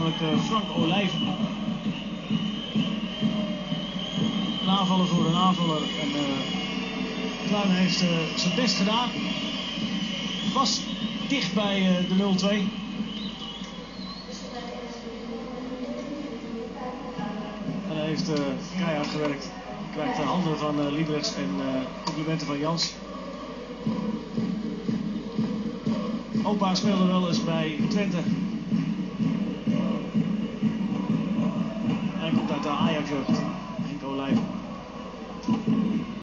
namelijk Frank Olijven. Een aanvaller voor een aanvaller. En Duinen heeft zijn best gedaan. Was dicht bij de 0-2. En hij heeft keihard gewerkt. Krijgt de handen van Liebrechts en complimenten van Jans. Opa speelde wel eens bij Twente. Hij komt uit de Ajax-jeugd. Henk Olijven.